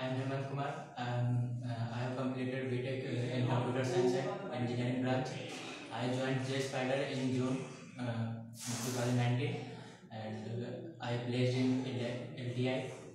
am Hemant Kumar. I have completed BTech in Computer Science and Engineering branch. I joined Jspiders in June 2019 and I placed in LTI.